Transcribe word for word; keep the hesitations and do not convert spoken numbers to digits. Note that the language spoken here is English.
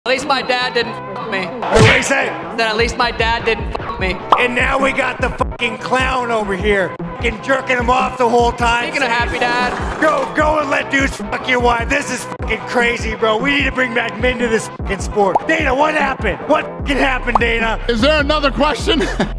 At least my dad didn't f me. What do you say? Then at least my dad didn't f me. And now we got the fucking clown over here. Fucking jerking him off the whole time. Speaking of happy dad. Go, go and let dudes fuck your wife. This is fucking crazy, bro. We need to bring back men to this fucking sport. Dana, what happened? What fucking happened, Dana? Is there another question?